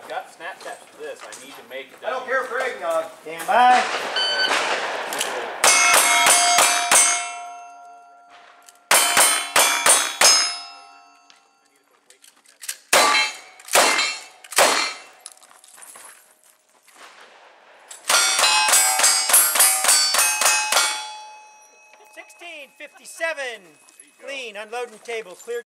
got Snapchats for this. I need to make it. I don't care for eggnog. Stand by. $16.57. Clean. Unloading table. Clear.